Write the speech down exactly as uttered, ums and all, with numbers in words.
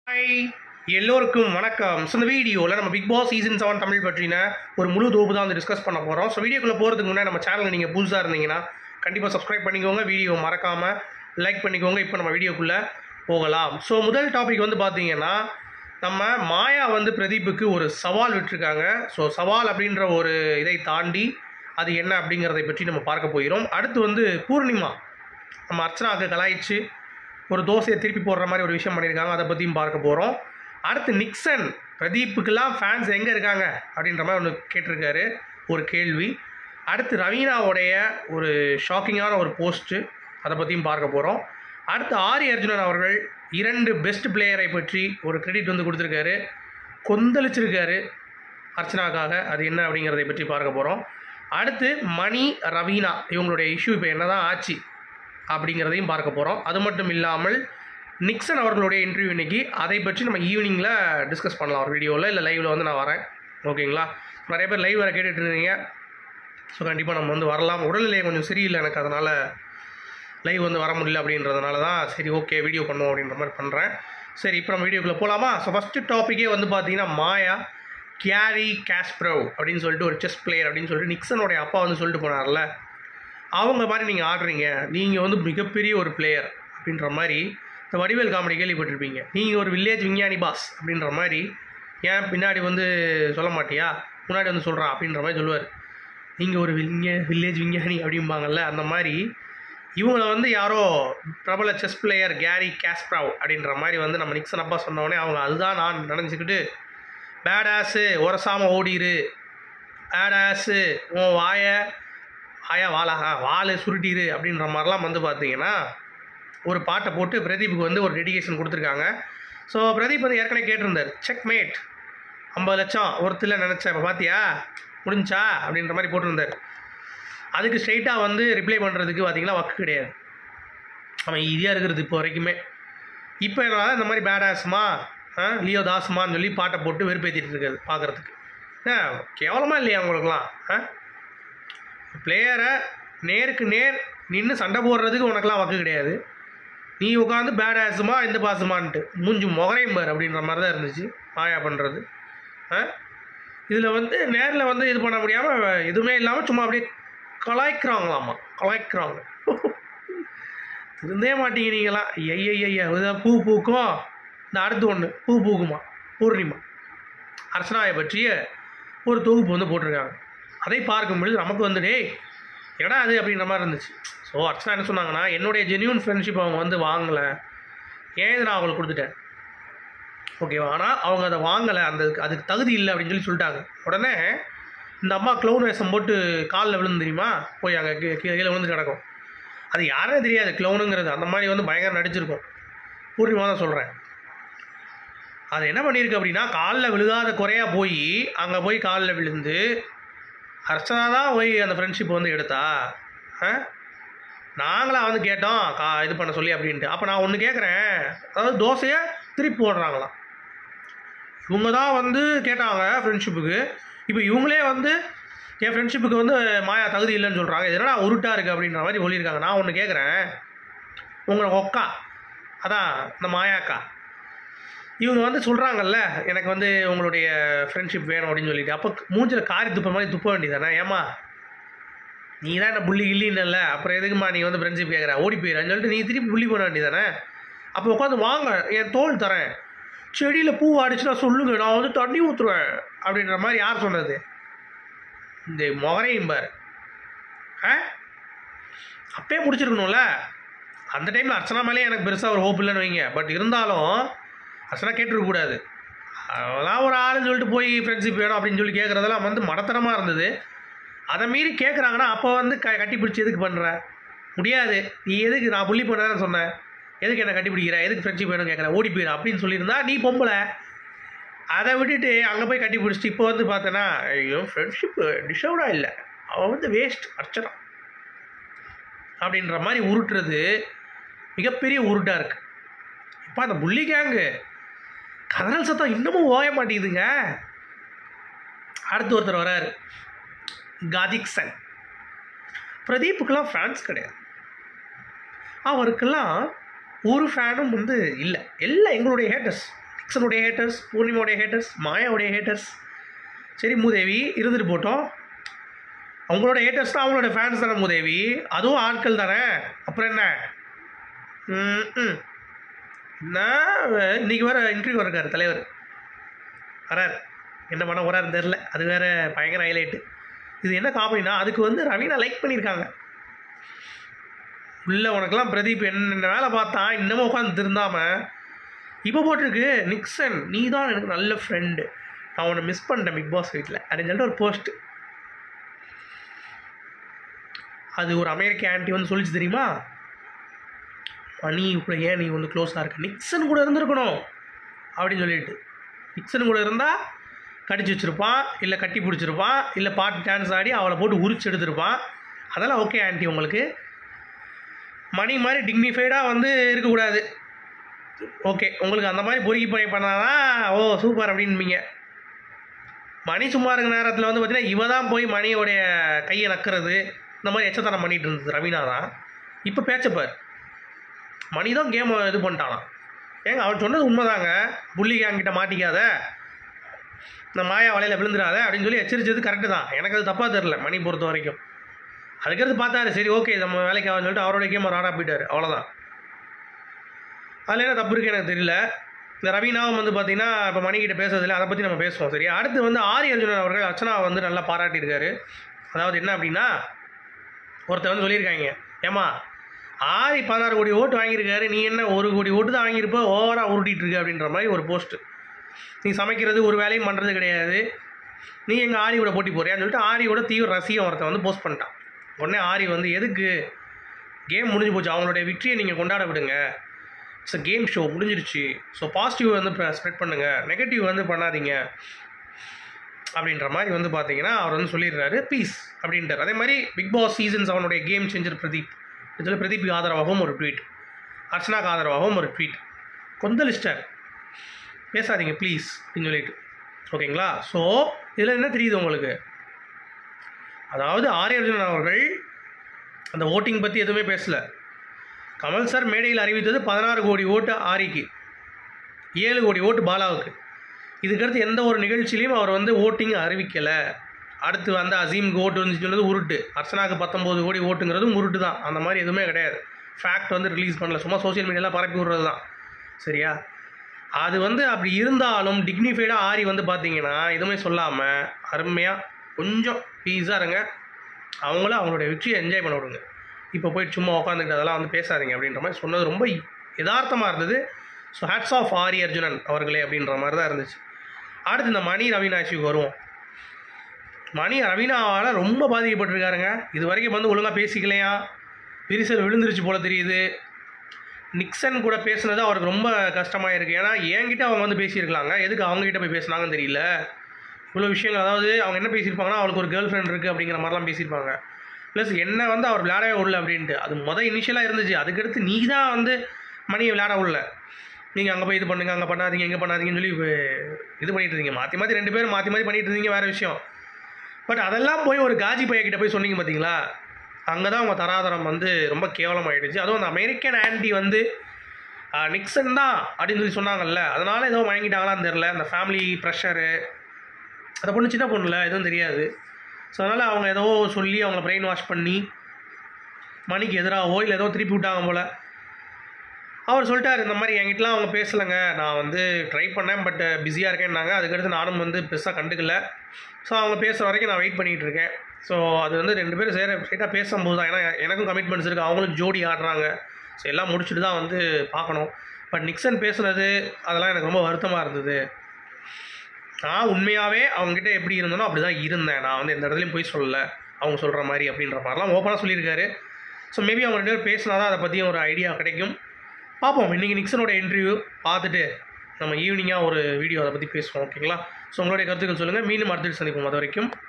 Hi எல்லோருக்கும் வணக்கம். So இந்த வீடியோவில் நம்ம Bigg Boss season seven Tamil பற்றின ஒரு முழு தொகுப்பு தான் வந்து டிஸ்கஸ் பண்ண போகிறோம். ஸோ வீடியோக்குள்ளே போகிறதுக்கு முன்னாடி நம்ம சேனல் நீங்கள் புதுசாக இருந்தீங்கன்னா கண்டிப்பாக சப்ஸ்கிரைப் பண்ணிக்கோங்க, வீடியோ மறக்காமல் லைக் பண்ணிக்கோங்க. இப்போ நம்ம வீடியோக்குள்ளே போகலாம். ஸோ முதல் டாபிக் வந்து பார்த்தீங்கன்னா நம்ம மாயா வந்து பிரதீப்புக்கு ஒரு சவால் விட்டுருக்காங்க. ஸோ சவால் அப்படின்ற ஒரு இதை தாண்டி அது என்ன அப்படிங்கிறதை பற்றி நம்ம பார்க்க போகிறோம். அடுத்து வந்து பூர்ணிமா நம்ம அர்ச்சனாவுக்கு கலாய்ச்சி ஒரு தோசையை திருப்பி போடுற மாதிரி ஒரு விஷயம் பண்ணியிருக்காங்க, அதை பற்றியும் பார்க்க போகிறோம். அடுத்து நிக்சன் பிரதீப்புக்கெல்லாம் ஃபேன்ஸ் எங்கே இருக்காங்க அப்படின்ற மாதிரி ஒன்று கேட்டிருக்காரு ஒரு கேள்வி. அடுத்து ரவீனாவுடைய ஒரு ஷாக்கிங்கான ஒரு போஸ்ட்டு, அதை பற்றியும் பார்க்க போகிறோம். அடுத்து ஆரி அர்ஜுனன் அவர்கள் இரண்டு பெஸ்ட் பிளேயரை பற்றி ஒரு கிரெடிட் வந்து கொடுத்துருக்காரு, கொந்தளிச்சிருக்காரு அர்ச்சனாக்காக, அது என்ன அப்படிங்கிறதை பற்றி பார்க்க போகிறோம். அடுத்து மணி ரவீனா இவங்களுடைய இஷ்யூ இப்போ என்ன தான் ஆச்சு அப்படிங்கிறதையும் பார்க்க போகிறோம். அது மட்டும் இல்லாமல் நிக்சன் அவர்களுடைய இன்டர்வியூ இன்றைக்கி, அதை பற்றி நம்ம ஈவினிங்கில் டிஸ்கஸ் பண்ணலாம் ஒரு வீடியோவில், இல்லை லைவில் வந்து நான் வரேன். ஓகேங்களா? நிறைய பேர் லைவ் வர கேட்டுட்டு இருந்தீங்க. ஸோ கண்டிப்பாக நம்ம வந்து வரலாம். உடல்நிலை கொஞ்சம் சரியில்லை எனக்கு, அதனால் லைவ் வந்து வர முடியல அப்படின்றதுனால தான் சரி ஓகே வீடியோ பண்ணுவோம் அப்படின்ற மாதிரி பண்ணுறேன். சரி, இப்போ நம்ம வீடியோக்குள்ளே போகலாமா? ஸோ ஃபஸ்ட்டு டாப்பிக்கே வந்து பார்த்தீங்கன்னா மாயா கேரி காஸ்ப்ரோவ் அப்படின்னு சொல்லிட்டு ஒரு செஸ் பிளேயர் அப்படின்னு சொல்லிட்டு நிக்சனுடைய அப்பா வந்து சொல்லிட்டு போனார்ல, அவங்க மாதிரி நீங்கள் ஆடுறீங்க, நீங்கள் வந்து மிகப்பெரிய ஒரு பிளேயர் அப்படின்ற மாதிரி இந்த வடிவேல் காமெடி கேள்விப்பட்டிருப்பீங்க. நீங்கள் ஒரு வில்லேஜ் விஞ்ஞானி பாஸ் அப்படின்ற மாதிரி, ஏன் பின்னாடி வந்து சொல்ல மாட்டியா, முன்னாடி வந்து சொல்கிறான் அப்படின்ற மாதிரி சொல்லுவார். நீங்கள் ஒரு விஞ்ஞ வில்லேஜ் விஞ்ஞானி அப்படிம்பாங்கள்ல, அந்த மாதிரி இவங்களை வந்து யாரோ பிரபல செஸ் பிளேயர் கேரி காஸ்ப்ரோவ் அப்படின்ற மாதிரி வந்து நம்ம நிக்சன் அப்பா சொன்னோடனே அவங்க அதுதான் நான் நினச்சிக்கிட்டு பேடாஸு உரசாமல் ஓடிரு, பேடாஸு உன் வாயை ஆயா வாழா வாழை சுருட்டிரு அப்படின்ற மாதிரிலாம் வந்து பார்த்தீங்கன்னா ஒரு பாட்டை போட்டு பிரதீப்புக்கு வந்து ஒரு டெடிகேஷன் கொடுத்துருக்காங்க. ஸோ பிரதீப் வந்து ஏற்கனவே கேட்டிருந்தார், செக் மேட் ஐம்பது லட்சம் ஒருத்தில் நினச்சேன், இப்போ பார்த்தியா முடிஞ்சா அப்படின்ற மாதிரி போட்டிருந்தார். அதுக்கு ஸ்ட்ரைட்டாக வந்து ரிப்ளை பண்ணுறதுக்கு பார்த்தீங்கன்னா வக்கு கிடையாது, அவன் ஈஸியாக இருக்கிறது இப்போ வரைக்குமே. இப்போ என்ன இந்த மாதிரி பேடாஸ்மா லியோ தாஸ்மான்னு சொல்லி பாட்டை போட்டு வெறுப்பேற்றிட்டு இருக்காது பார்க்குறதுக்கு. ஏ கேவலமாக இல்லையா அவங்களுக்குலாம்? ஆ பிளேயரை நேருக்கு நேர் நின்று சண்டை போடுறதுக்கு உனக்கெல்லாம் வக்கு கிடையாது, நீ உட்காந்து பேட் ஆஸுமா இந்த பாசுமான்ட்டு மூஞ்சி முகரையும் பார் அப்படின்ற மாதிரி தான் இருந்துச்சு மாயா பண்ணுறது. ஆ இதில் வந்து நேரில் வந்து இது பண்ண முடியாமல் எதுவுமே இல்லாமல் சும்மா அப்படியே கலாய்க்கிறாங்களாம்மா, கலாய்க்கிறாங்க. திருந்தே மாட்டீங்க நீங்களாம். ஐயா இதான் பூ பூக்கும், இந்த அடுத்து ஒன்று பூ பூக்குமா பூர்ணிமா அர்ச்சனாவை பற்றிய ஒரு தொகுப்பு வந்து போட்டிருக்காங்க. அதை பார்க்கும்பொழுது நமக்கு வந்து டே எடா அது அப்படின்ற மாதிரி இருந்துச்சு. ஸோ அர்ச்சனா என்ன சொன்னாங்கன்னா, என்னுடைய ஜென்யூன் ஃப்ரெண்ட்ஷிப் அவங்க வந்து வாங்கலை, ஏன் இது நான் அவங்களுக்கு கொடுத்துட்டேன் ஓகேவா, ஆனால் அவங்க அதை வாங்கலை, அந்த அதுக்கு தகுதி இல்லை அப்படின்னு சொல்லி சொல்லிட்டாங்க. உடனே இந்த அம்மா க்ளவுன் வேஷம் போட்டு காலில் விழுந்து தெரியுமா, போய் அங்கே கீழே கீழே விழுந்து கிடக்கும். அது யாருமே தெரியாது க்ளவுனுங்கிறது, அந்த மாதிரி வந்து பயங்கர நடிச்சிருக்கும். பூர்ணிமா தான் சொல்கிறேன். அது என்ன பண்ணியிருக்கு அப்படின்னா, காலில் விழுகாத குறையாக போய் அங்கே போய் காலில் விழுந்து அர்ச்சனா தான் போய் அந்த ஃப்ரெண்ட்ஷிப் வந்து எடுத்தா. நாங்களாம் வந்து கேட்டோம் கா இது பண்ண சொல்லி அப்படின்ட்டு. அப்போ நான் ஒன்று கேட்குறேன், அதாவது தோசையை திருப்பி போடுறாங்களாம். இவங்க தான் வந்து கேட்டாங்க ஃப்ரெண்ட்ஷிப்புக்கு, இப்போ இவங்களே வந்து என் ஃப்ரெண்ட்ஷிப்புக்கு வந்து மாயா தகுதி இல்லைன்னு சொல்கிறாங்க, இது என்னடா உருட்டாக இருக்குது அப்படின்ற மாதிரி சொல்லியிருக்காங்க. நான் ஒன்று கேட்குறேன், உங்களை ஒக்கா அதான் இந்த மாயாக்கா இவங்க வந்து சொல்கிறாங்கல்ல எனக்கு வந்து உங்களுடைய ஃப்ரெண்ட்ஷிப் வேணும் அப்படின்னு சொல்லிட்டு, அப்போ மூஞ்சில் காரி துப்புற மாதிரி துப்ப வேண்டியதானே, ஏமா நீ தான் என்ன புள்ளி கிள்ளின்னு, அப்புறம் எதுக்குமா நீ வந்து ஃப்ரெண்ட்ஷிப் கேட்குற ஓடி போயிடறான்னு சொல்லிட்டு நீ திருப்பி புள்ளி பண்ண வேண்டியதானே. அப்போ உட்காந்து வாங்க என் தோல் தரேன், செடியில் பூ அடிச்சுனா சொல்லுங்க நான் வந்து தண்ணி ஊற்றுவேன் அப்படின்ற மாதிரி யார் சொன்னது? இந்த முகரையும் பார். ஆ அப்பயே முடிச்சிருக்கணும்ல. அந்த டைமில் அர்ச்சனா மேலே எனக்கு பெருசாக ஒரு ஹோப் இல்லைன்னு வைங்க, பட் இருந்தாலும் அர்ச்சனா கேட்டுருக்கக்கூடாது. அதெல்லாம் ஒரு ஆளுன்னு சொல்லிட்டு போய் ஃப்ரெண்ட்ஷிப் வேணும் அப்படின்னு சொல்லி கேட்குறதெல்லாம் வந்து மடத்தனமாக இருந்தது. அதை மீறி கேட்குறாங்கன்னா அப்போ வந்து க கட்டி பிடிச்சி எதுக்கு பண்ணுற முடியாது, நீ எதுக்கு நான் புள்ளி பண்ணுறேன்னு சொன்னேன், எதுக்கு என்ன கட்டி பிடிக்கிற, எதுக்கு ஃப்ரெண்ட்ஷிப் வேணும் கேட்குறேன், ஓடி போயிடு அப்படின்னு சொல்லியிருந்தா நீ பொம்பளை. அதை விட்டுட்டு அங்கே போய் கட்டி பிடிச்சிட்டு இப்போ வந்து பார்த்தேன்னா ஐயோ ஃப்ரெண்ட்ஷிப் டிசர்வ்டாக இல்லை, அவன் வந்து வேஸ்ட் அர்ச்சனா அப்படின்ற மாதிரி உருட்டுறது மிகப்பெரிய உருட்டாக இருக்குது. இப்போ அந்த புள்ளி கேங்கு கதறல் சத்தம் இன்னமும் ஓய மாட்டேங்குதுங்க. அடுத்து ஒருத்தர் வராரு, காதிக்சன். பிரதீப்புக்கெல்லாம் ஃபேன்ஸ் கிடையாது, அவருக்கெல்லாம் ஒரு ஃபேனும் வந்து இல்லை, எல்லாம் எங்களுடைய ஹேட்டர்ஸ். நிக்சனுடைய ஹேட்டர்ஸ், பூர்ணிமாவுடைய ஹேட்டர்ஸ், மாயாவுடைய ஹேட்டர்ஸ். சரி மூதேவி இருந்துட்டு போட்டோம், அவங்களோட ஹேட்டர்ஸ் தான் அவங்களோட ஃபேன்ஸ் தானே மூதேவி, அதுவும் ஆட்கள் தானே, அப்புறம் என்ன? ம் என்ன இன்றைக்கி வேறு இன்டர்வியூ இருக்கார் தலைவர் வரார், என்ன பண்ண போகிறாருன்னு தெரில, அது வேறு பயங்கர ஹைலைட்டு. இது என்ன காமெடினா அதுக்கு வந்து ரவீனா லைக் பண்ணியிருக்காங்க. இல்லை உனக்கெல்லாம் பிரதீப் என்ன வேலை பார்த்தான் இன்னமும் உட்காந்து திருந்தாமல் இப்போ போட்டிருக்கு, நிக்சன் நீ தான் எனக்கு நல்ல ஃப்ரெண்டு, நான் உன்னை மிஸ் பண்ணிட்டேன் பிக் பாஸ் வீட்டில் அப்படின்னு சொல்லிட்டு ஒரு போஸ்ட்டு. அது ஒரு அமெரிக்க ஆன்ட்டி வந்து சொல்லிச்சு தெரியுமா, மணி கூட ஏன் நீ ஒன்று க்ளோஸாக இருக்க, நிக்சன் கூட இருந்திருக்கணும் அப்படின்னு சொல்லிட்டு. நிக்சன் கூட இருந்தால் கடிச்சு வச்சுருப்பான், இல்லை கட்டி பிடிச்சிருப்பான், இல்லை பாட்டு டான்ஸ் ஆடி அவளை போட்டு உரிச்சு எடுத்துருப்பான். அதெல்லாம் ஓகே ஆன்ட்டி, உங்களுக்கு மணி மாதிரி டிக்னிஃபைடாக வந்து இருக்கக்கூடாது. ஓகே உங்களுக்கு அந்த மாதிரி பொறுக்கி பணி பண்ணாதான் ஓ சூப்பர் அப்படின்பீங்க. மணி சும்மா இருக்கிற நேரத்தில் வந்து பார்த்திங்கன்னா இவ தான் போய் மணியோடைய கையை நக்கிறது, இந்த மாதிரி எச்சத்தனம் பண்ணிகிட்டு இருந்தது ரவீனா தான். இப்போ பேச்சப்பார் மணி தான் கேம் இது பண்ணிட்டானா. ஏங்க அவன் சொன்னது உண்மைதாங்க, புள்ளி கேங்கிட்ட மாட்டிக்காத, இந்த மாயா வலையில் விழுந்துடாத அப்படின்னு சொல்லி எச்சரிச்சது கரெக்டு தான். எனக்கு அது தப்பாக தெரில மணி பொறுத்த வரைக்கும். அதுக்கடுத்து பார்த்தாரு சரி ஓகே நம்ம வேலைக்கு ஆகும்னு சொல்லிட்டு அவரோட கேம் அவர் ஆடாக போயிட்டார், அவ்வளோதான். அதில் என்ன தப்பு இருக்குது எனக்கு தெரியல. இந்த ரவீனாவும் வந்து பார்த்திங்கன்னா இப்போ மணிக்கிட்ட பேசுறதில்லை, அதை பற்றி நம்ம பேசுவோம் சரியா. அடுத்து வந்து ஆரி அர்ஜுனன் அவர்கள் அர்ச்சனாவை வந்து நல்லா பாராட்டியிருக்காரு. அதாவது என்ன அப்படின்னா ஒருத்தர் வந்து சொல்லியிருக்காங்க, ஏமா ஆரி பதினாறு கோடி ஓட்டு வாங்கியிருக்காரு, நீ என்ன ஒரு கோடி ஓட்டு தான் வாங்கியிருப்ப, ஓவராக உருட்டிகிட்டு இருக்கு அப்படின்ற மாதிரி ஒரு போஸ்ட்டு. நீ சமைக்கிறது ஒரு வேலையும் பண்ணுறது கிடையாது, நீ எங்கள் ஆரியோட போட்டி போறியான்னு சொல்லிட்டு ஆரியோட தீவிர ரசிகம் ஒருத்தன் வந்து போஸ்ட் பண்ணிட்டான். உடனே ஆரி வந்து எதுக்கு, கேம் முடிஞ்சு போச்சு, அவங்களுடைய விக்டரியை நீங்கள் கொண்டாட விடுங்க, இட்ஸ் அ கேம் ஷோ முடிஞ்சிருச்சு, ஸோ பாசிட்டிவ் வந்து ஸ்ப்ரெட் பண்ணுங்கள், நெகட்டிவ் வந்து பண்ணாதீங்க அப்படின்ற மாதிரி வந்து பார்த்தீங்கன்னா அவர் வந்து சொல்லிடுறாரு பீஸ் அப்படின்ட்டார். அதே மாதிரி பிக் பாஸ் சீசன்ஸ் அவனுடைய கேம் சேஞ்சர் பிரதீப் இதில் பிரதீப்புக்கு ஆதரவாகவும் ஒரு ட்வீட், அர்ச்சனாக்கு ஆதரவாகவும் ஒரு ட்வீட், கொந்தளிச்சிட்டார் பேசாதீங்க ப்ளீஸ் அப்படின்னு சொல்லிட்டு. ஓகேங்களா. ஸோ இதில் என்ன தெரியுது உங்களுக்கு, அதாவது ஆரி அர்ஜுனன் அவர்கள் அந்த ஓட்டிங் பற்றி எதுவுமே பேசலை. கமல் சார் மேடையில் அறிவித்தது பதினாறு கோடி ஓட்டு ஆரிக்கு, ஏழு கோடி ஓட்டு பாலாவுக்கு. இதுக்கடுத்து எந்த ஒரு நிகழ்ச்சியிலையும் அவர் வந்து ஓட்டிங் அறிவிக்கலை. அடுத்து வந்து அசீமுக்கு ஓட்டு வந்து சொன்னது உருட்டு, அர்ச்சனாவுக்கு பத்தொம்போது கோடி ஓட்டுங்கிறதும் உருட்டு தான், அந்த மாதிரி எதுவுமே கிடையாது. ஃபேக்ட் வந்து ரிலீஸ் பண்ணல, சும்மா சோசியல் மீடியாவில் பரப்பி விடுறது தான் சரியா. அது வந்து அப்படி இருந்தாலும் டிக்னிஃபைடாக ஆரி வந்து பார்த்தீங்கன்னா எதுவுமே சொல்லாமல் அருமையாக கொஞ்சம் பீஸாக இருங்க, அவங்களும் அவங்களுடைய வெற்றியை என்ஜாய் பண்ண விடுங்க. இப்போ போய்ட்டு சும்மா உட்காந்துக்கிட்டு அதெல்லாம் வந்து பேசாதீங்க அப்படின்ற மாதிரி சொன்னது ரொம்ப யதார்த்தமாக இருந்தது. So hats off Aari Arjunan அவர்களே அப்படின்ற மாதிரி தான் இருந்துச்சு. அடுத்து இந்த மணி ரவீனா இஷ்யூக்கு வருவோம். மணி ரவீனாவால் ரொம்ப பாதிக்கப்பட்டிருக்காருங்க. இது வரைக்கும் வந்து ஒழுங்காக பேசிக்கலையா, விரிசல் விழுந்துருச்சு போல் தெரியுது. நிக்சன் கூட பேசுனது அவருக்கு ரொம்ப கஷ்டமாக இருக்குது. ஏன்னா என்கிட்ட அவங்க வந்து பேசியிருக்கலாங்க, எதுக்கு அவங்ககிட்ட போய் பேசுனாங்கன்னு தெரியல. இவ்வளோ விஷயங்கள், அதாவது அவங்க என்ன பேசியிருப்பாங்கன்னா அவளுக்கு ஒரு கேர்ள் ஃப்ரெண்ட் இருக்குது அப்படிங்கிற மாதிரிலாம் பேசியிருப்பாங்க. ப்ளஸ் என்ன வந்து அவர் விளையாடவே விடல அப்படின்ட்டு, அது மொதல் இனிஷியலாக இருந்துச்சு. அதுக்கடுத்து நீ தான் வந்து மணியை விளையாட விடல, நீங்கள் அங்கே போய் இது பண்ணுங்க, அங்கே பண்ணாதீங்க, எங்கே பண்ணாதீங்கன்னு சொல்லி இது பண்ணிட்டு இருந்தீங்க. மாற்றி மாற்றி ரெண்டு பேரும் மாற்றி மாற்றி பண்ணிட்டு இருந்தீங்க, வேறு விஷயம். பட் அதெல்லாம் போய் ஒரு காஜி பையன்கிட்ட போய் சொன்னீங்க பார்த்தீங்களா, அங்கே தான் அவங்க தராதரம் வந்து ரொம்ப கேவலமாகிடுச்சு. அதுவும் அந்த அமெரிக்கன் ஆன்டி வந்து நிக்சன் தான் அப்படின்னு சொல்லி சொன்னாங்கல்ல, அதனால் ஏதோ வாங்கிட்டாங்களான்னு தெரில. அந்த ஃபேமிலி ப்ரெஷரு, அந்த பொண்ணு சின்ன பொண்ணுல எதுவும் தெரியாது. ஸோ அதனால் அவங்க ஏதோ சொல்லி அவங்கள பிரெயின் வாஷ் பண்ணி மணிக்கு எதிராகவோ இல்லை ஏதோ திருப்பி விட்டாங்க போல். அவர் சொல்லிட்டார் இந்த மாதிரி என்கிட்டலாம் அவங்க பேசலைங்க, நான் வந்து ட்ரை பண்ணேன் பட் பிஸியாக இருக்கேன்னாங்க. அதுக்கடுத்து நானும் வந்து பெருசாக கண்டுக்கல. ஸோ அவங்க பேசுகிற வரைக்கும் நான் வெயிட் பண்ணிகிட்டு இருக்கேன். ஸோ அது வந்து ரெண்டு பேரும் சேர ஸ்ட்ரைட்டாக பேசும்போது தான், ஏன்னா எனக்கும் கமிட்மெண்ட்ஸ் இருக்குது, அவங்களும் ஜோடி ஆடுறாங்க. ஸோ எல்லாம் முடிச்சுட்டு தான் வந்து பார்க்கணும். பட் நிக்சன் பேசுனது அதெல்லாம் எனக்கு ரொம்ப வருத்தமாக இருந்தது. நான் உண்மையாகவே அவங்ககிட்ட எப்படி இருந்தேனோ அப்படி தான் இருந்தேன், நான் வந்து எந்த இடத்துலையும் போய் சொல்லலை அவங்க சொல்கிற மாதிரி அப்படின்ற மாதிரிலாம் ஓப்பனாக சொல்லியிருக்காரு. ஸோ மேபி அவங்க ரெண்டு பேரும் பேசினா தான் அதை பற்றியும் ஒரு ஐடியா கிடைக்கும். பார்ப்போம். இன்றைக்கி நிக்சனோட இன்டர்வியூ பார்த்துட்டு நம்ம ஈவினிங்காக ஒரு வீடியோ அதை பற்றி பேசுவோம். ஓகேங்களா. ஸோ உங்களுடைய கருத்துக்கள் சொல்லுங்கள். மீண்டும் அடுத்த சந்திப்போம். அது வரைக்கும்